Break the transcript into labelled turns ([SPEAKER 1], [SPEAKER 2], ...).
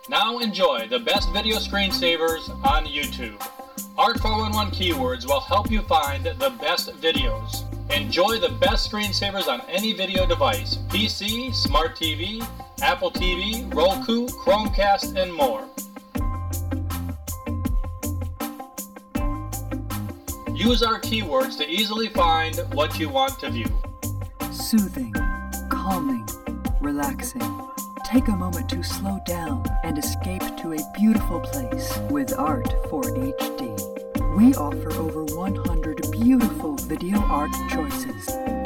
[SPEAKER 1] Now enjoy the best video screensavers on YouTube. Art411 keywords will help you find the best videos. Enjoy the best screensavers on any video device: PC, Smart TV, Apple TV, Roku, Chromecast, and more. Use our keywords to easily find what you want to view.
[SPEAKER 2] Soothing, calming, relaxing. Take a moment to slow down and escape to a beautiful place with Art4HD. We offer over 100 beautiful video art choices